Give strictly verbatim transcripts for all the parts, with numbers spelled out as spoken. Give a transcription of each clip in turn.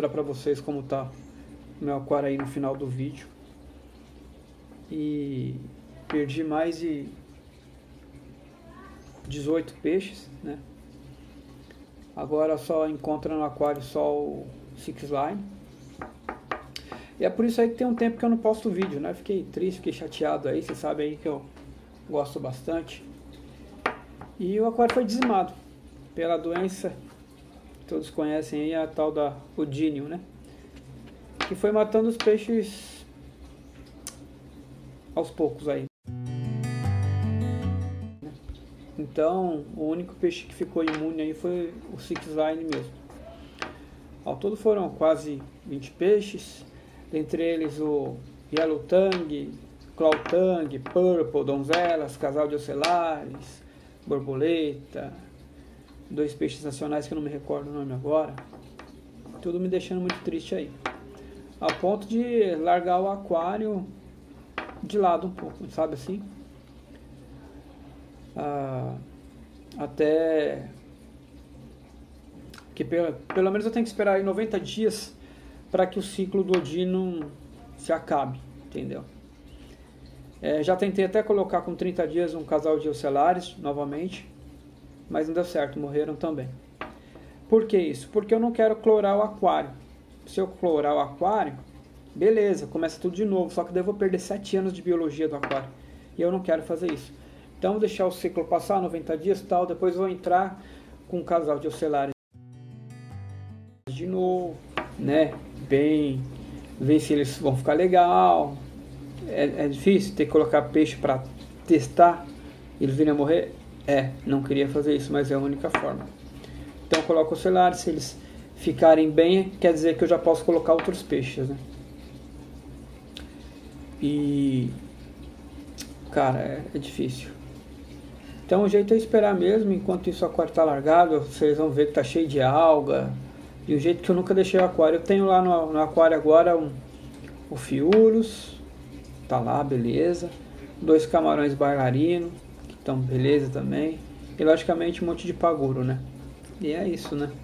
mostrar pra vocês como tá o meu aquário aí no final do vídeo. E perdi mais de dezoito peixes, né? Agora só encontra no aquário só o Six Line. E é por isso aí que tem um tempo que eu não posto vídeo, né? Fiquei triste, fiquei chateado aí, vocês sabem aí que eu gosto bastante. E o aquário foi dizimado pela doença, todos conhecem aí, a tal da Udínio, né? Que foi matando os peixes aos poucos aí. Então, o único peixe que ficou imune aí foi o Six Line mesmo. Ao todo foram quase vinte peixes, dentre eles o Yellow Tang, Cloud Tang, Purple, Donzelas, casal de ocelares, borboleta, dois peixes nacionais que eu não me recordo o nome agora. Tudo me deixando muito triste aí. A ponto de largar o aquário de lado um pouco, sabe assim? Ah, até que pelo, pelo menos eu tenho que esperar aí noventa dias para que o ciclo do Odino se acabe, entendeu? É, já tentei até colocar com trinta dias um casal de ocelares novamente, mas não deu certo, morreram também. Por que isso? Porque eu não quero clorar o aquário. Se eu clorar o aquário, beleza, começa tudo de novo, só que daí eu vou perder sete anos de biologia do aquário, e eu não quero fazer isso. Então vou deixar o ciclo passar, noventa dias e tal, depois vou entrar com um casal de ocelares de novo, né, bem, ver se eles vão ficar legal. É, é difícil ter que colocar peixe para testar e eles virem a morrer? É, não queria fazer isso, mas é a única forma. Então eu coloco ocelares, se eles ficarem bem, quer dizer que eu já posso colocar outros peixes, né? E, cara, é, é difícil. Então o jeito é esperar mesmo, enquanto isso o aquário está largado, vocês vão ver que está cheio de alga, de um jeito que eu nunca deixei o aquário. Eu tenho lá no, no aquário agora um, o Fiurus, tá lá, beleza. Dois camarões bailarinos, que estão beleza também. E logicamente um monte de paguro, né? E é isso, né?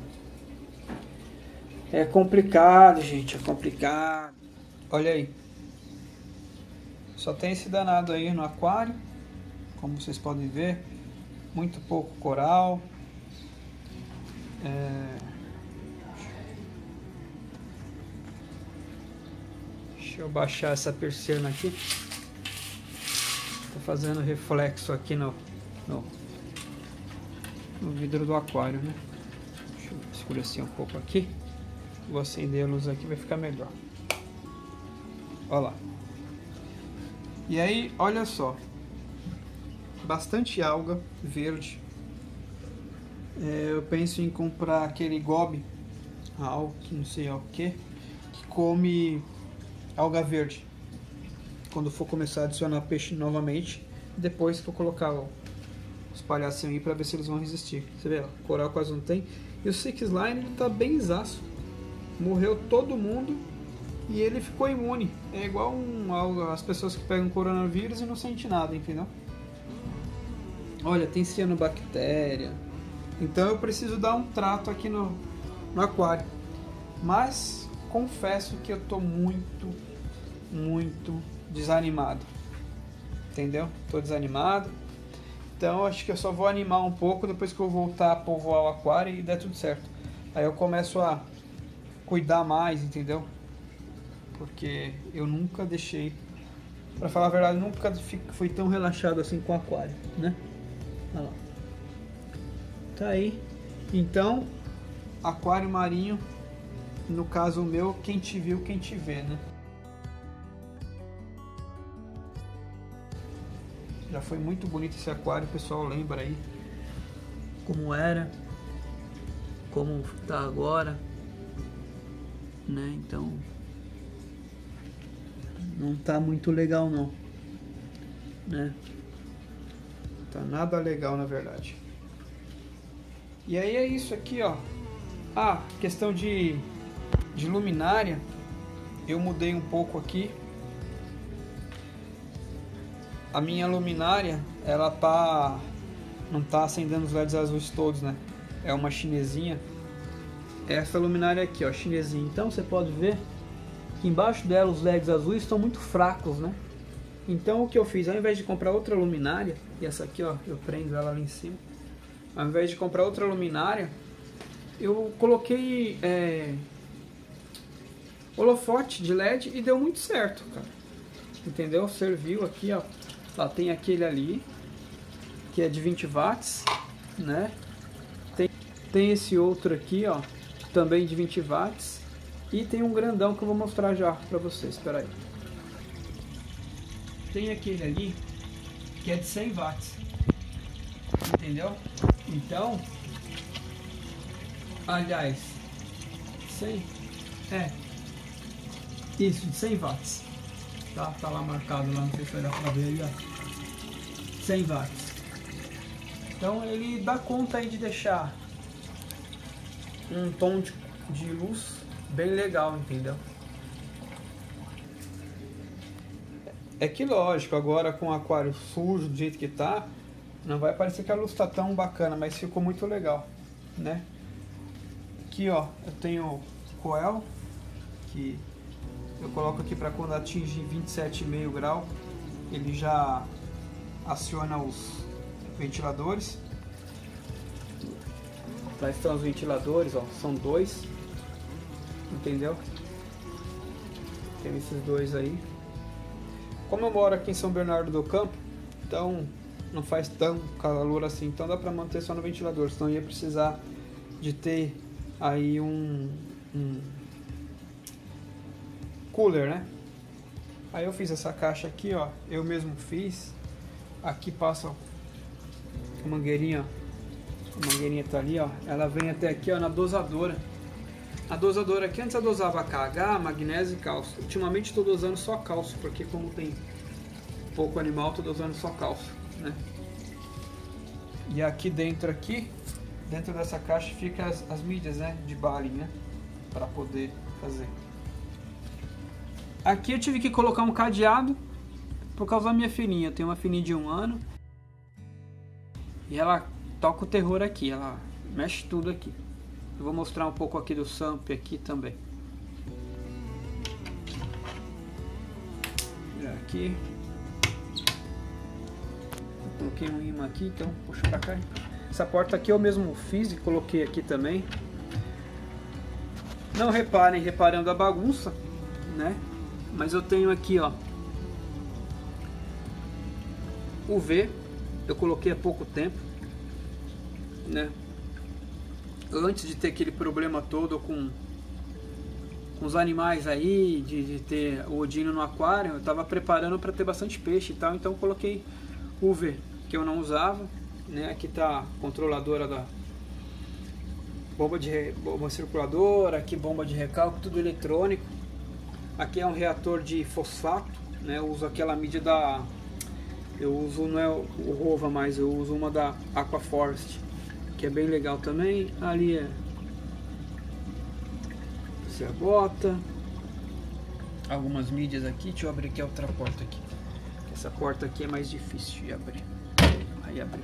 É complicado, gente, é complicado. Olha aí. Só tem esse danado aí no aquário, como vocês podem ver. Muito pouco coral. É... Deixa eu baixar essa persiana aqui. Tá fazendo reflexo aqui no, no, no vidro do aquário, né? Deixa eu escurecer um pouco aqui. Vou acender a luz aqui, vai ficar melhor. Olha lá. E aí, olha só. Bastante alga verde. É, eu penso em comprar aquele gobe, algo que não sei o que, que come alga verde. Quando for começar a adicionar peixe novamente, depois que eu colocar ó, os palhacinhos aí para ver se eles vão resistir. Você vê, ó, coral quase não tem. E o Six Line ele tá bem exaço. Morreu todo mundo e ele ficou imune. É igual um, as pessoas que pegam coronavírus e não sente nada, entendeu? Olha, tem cianobactéria. Então eu preciso dar um trato aqui no, no aquário. Mas confesso que eu tô muito, muito desanimado. Entendeu? Tô desanimado. Então acho que eu só vou animar um pouco depois que eu voltar a povoar o aquário e der tudo certo. Aí eu começo a cuidar mais, entendeu? Porque eu nunca deixei, pra falar a verdade, nunca fui tão relaxado assim com o aquário, né? Olha lá. Tá aí. Então, aquário marinho, no caso o meu, quem te viu, quem te vê, né? Já foi muito bonito esse aquário, o pessoal lembra aí como era, como tá agora, né? Então não tá muito legal não, né? Tá nada legal na verdade. E aí é isso aqui, ó. Ah, questão de, de luminária, eu mudei um pouco aqui. A minha luminária, ela tá, não tá acendendo os L E Ds azuis todos, né? É uma chinesinha, essa luminária aqui, ó, chinesinha. Então você pode ver que embaixo dela os L E Ds azuis estão muito fracos, né? Então o que eu fiz, ao invés de comprar outra luminária, e essa aqui, ó, eu prendo ela lá em cima, ao invés de comprar outra luminária, eu coloquei é, holofote de L E D e deu muito certo, cara. Entendeu? Serviu aqui, ó. Lá tem aquele ali, que é de vinte watts, né? Tem, tem esse outro aqui, ó, também de vinte watts. E tem um grandão que eu vou mostrar já pra vocês, espera aí. Tem aquele ali, que é de cem watts. Entendeu? Então, aliás, cem, é, isso, de cem watts. Tá, tá lá marcado, lá, não sei se vai dar pra ver aí, ó. cem watts. Então ele dá conta aí de deixar um tom de, de luz bem legal, entendeu? É que lógico, agora com o aquário sujo do jeito que tá, não vai parecer que a luz tá tão bacana, mas ficou muito legal, né? Aqui, ó, eu tenho coel, que eu coloco aqui para quando atinge vinte e sete vírgula cinco grau, ele já aciona os ventiladores. Lá estão os ventiladores, ó, são dois, entendeu? Tem esses dois aí. Como eu moro aqui em São Bernardo do Campo, então não faz tão calor assim, então dá para manter só no ventilador, senão ia precisar de ter aí um, um cooler, né? Aí eu fiz essa caixa aqui, ó, eu mesmo fiz. Aqui passa a mangueirinha, a mangueirinha tá ali, ó, ela vem até aqui, ó, na dosadora. A dosadora aqui, antes eu dosava K H, magnésio e cálcio. Ultimamente estou dosando só cálcio, porque como tem pouco animal, estou dosando só cálcio, né? E aqui dentro, aqui, dentro dessa caixa fica as, as mídias, né, de baling, né, para poder fazer. Aqui eu tive que colocar um cadeado por causa da minha filhinha. Eu tenho uma filhinha de um ano e ela toca o terror aqui, ela mexe tudo aqui. Eu vou mostrar um pouco aqui do Samp aqui também. Aqui. Eu coloquei um imã aqui, então puxa pra cá. Essa porta aqui eu mesmo fiz e coloquei aqui também. Não reparem, reparando a bagunça, né? Mas eu tenho aqui, ó, U V. Eu coloquei há pouco tempo, né? Antes de ter aquele problema todo com, com os animais aí, de, de ter o odino no aquário, eu estava preparando para ter bastante peixe e tal, então eu coloquei U V, que eu não usava, né? Aqui tá a controladora da bomba de bomba circuladora, aqui bomba de recalque, tudo eletrônico. Aqui é um reator de fosfato, né? Eu uso aquela mídia da, eu uso, não é o Rova mais, eu uso uma da Aquaforest, que é bem legal também. Ali é você bota algumas mídias aqui. Deixa eu abrir aqui a outra porta aqui. Essa porta aqui é mais difícil de abrir. Aí abriu.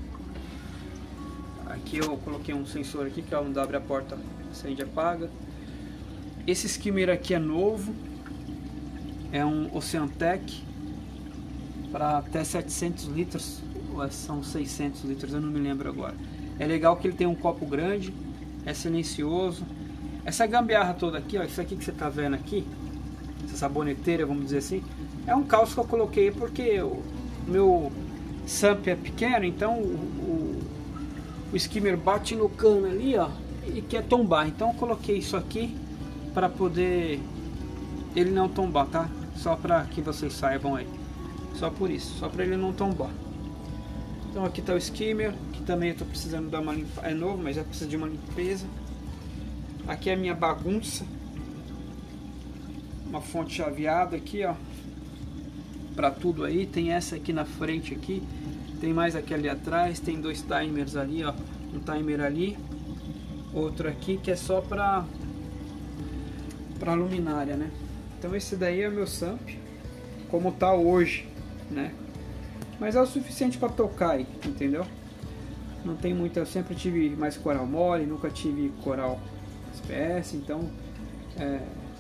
Aqui eu coloquei um sensor aqui que é onde abre a porta, acende e apaga. Esse skimmer aqui é novo, é um Oceantec para até setecentos litros, ou são seiscentos litros, eu não me lembro agora. É legal que ele tem um copo grande, é silencioso. Essa gambiarra toda aqui, ó, isso aqui que você tá vendo aqui, essa saboneteira, vamos dizer assim, é um cálcio que eu coloquei porque o meu Samp é pequeno, então o, o, o skimmer bate no cano ali, ó, e quer tombar. Então eu coloquei isso aqui para poder ele não tombar, tá? Só para que vocês saibam aí. Só por isso, só para ele não tombar. Então aqui tá o skimmer, que também eu tô precisando dar uma limpa, é novo, mas já precisa de uma limpeza. Aqui é a minha bagunça. Uma fonte chaveada aqui, ó. Para tudo aí, tem essa aqui na frente aqui, tem mais aqui ali atrás, tem dois timers ali, ó, um timer ali, outro aqui que é só para para luminária, né? Então esse daí é o meu Samp como tá hoje, né? Mas é o suficiente para tocar aí, entendeu? Não tem muita, eu sempre tive mais coral mole, nunca tive coral espécie, então é,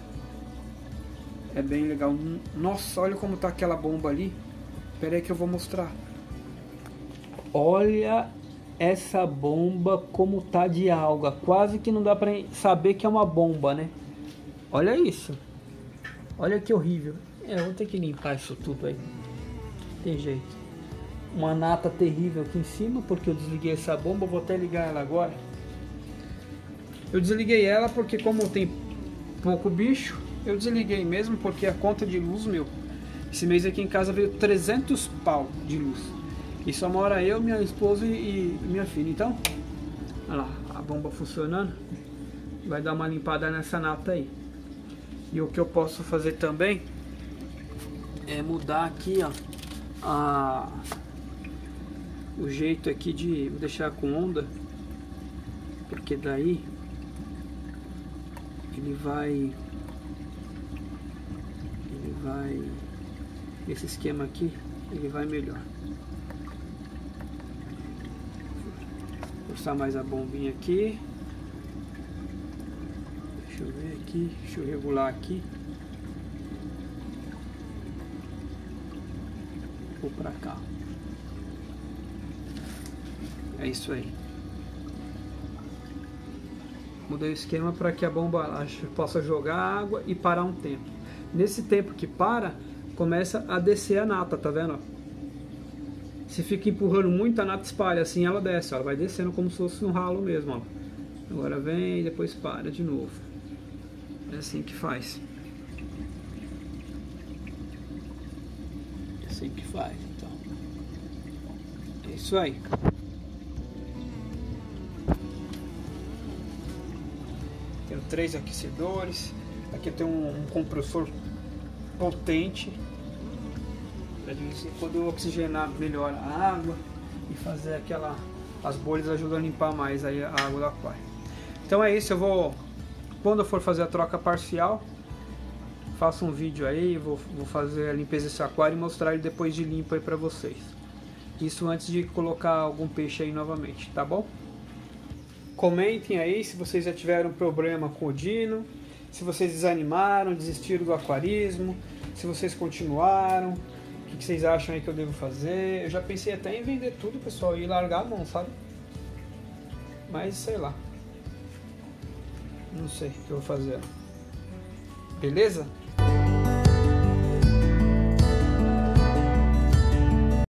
é bem legal. Nossa, olha como tá aquela bomba ali. Espera aí que eu vou mostrar. Olha essa bomba como tá de alga, quase que não dá pra saber que é uma bomba, né? Olha isso, olha que horrível. É, eu vou ter que limpar isso tudo aí, tem jeito. Uma nata terrível aqui em cima, porque eu desliguei essa bomba. Vou até ligar ela agora. Eu desliguei ela porque como tem pouco bicho, eu desliguei mesmo, porque a conta de luz, meu, esse mês aqui em casa veio trezentos pau de luz. E só mora eu, minha esposa e minha filha. Então, olha lá, a bomba funcionando. Vai dar uma limpada nessa nata aí. E o que eu posso fazer também é mudar aqui, ó, a, o jeito aqui de vou deixar com onda, porque daí ele vai ele vai esse esquema aqui, ele vai melhor. Forçar mais a bombinha aqui. Deixa eu ver aqui, deixa eu regular aqui. Vou pra cá. É isso aí. Mudei o esquema para que a bomba possa jogar água e parar um tempo. Nesse tempo que para, começa a descer a nata, tá vendo? Se fica empurrando muito, a nata espalha, assim ela desce, ó, ela vai descendo como se fosse um ralo mesmo, ó. Agora vem e depois para de novo. É assim que faz. É assim que faz, então. É isso aí. Tenho três aquecedores. Aqui eu tenho um, um compressor potente. Quando eu oxigenar melhor a água e fazer aquela, as bolhas ajudam a limpar mais aí a água do aquário. Então é isso, eu vou, quando eu for fazer a troca parcial, faço um vídeo aí, vou, vou fazer a limpeza desse aquário e mostrar ele depois de limpo aí pra vocês. Isso antes de colocar algum peixe aí novamente, tá bom? Comentem aí se vocês já tiveram problema com o Dino, se vocês desanimaram, desistiram do aquarismo, se vocês continuaram. O que vocês acham aí que eu devo fazer? Eu já pensei até em vender tudo, pessoal, e largar a mão, sabe? Mas sei lá. Não sei o que eu vou fazer. Beleza?